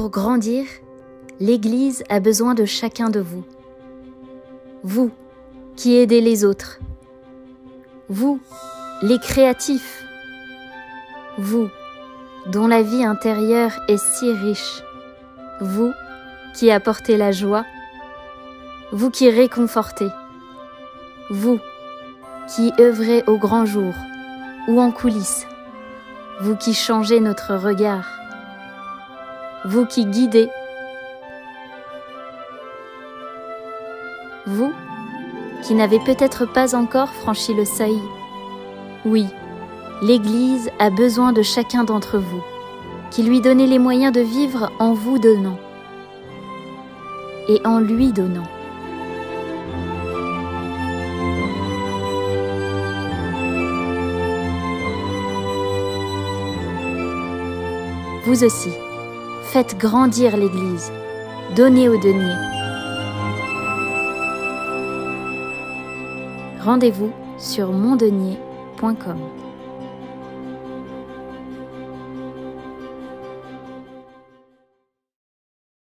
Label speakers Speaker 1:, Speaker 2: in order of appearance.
Speaker 1: pour grandir, l'Église a besoin de chacun de vous. Vous, qui aidez les autres. Vous, les créatifs. Vous, dont la vie intérieure est si riche. Vous, qui apportez la joie. Vous qui réconfortez. Vous, qui œuvrez au grand jour ou en coulisses. Vous qui changez notre regard. Vous qui guidez. Vous, qui n'avez peut-être pas encore franchi le seuil. Oui, l'Église a besoin de chacun d'entre vous, qui lui donnez les moyens de vivre en vous donnant et en lui donnant. Vous aussi, faites grandir l'Église, donnez au denier. Rendez-vous sur mondenier.com.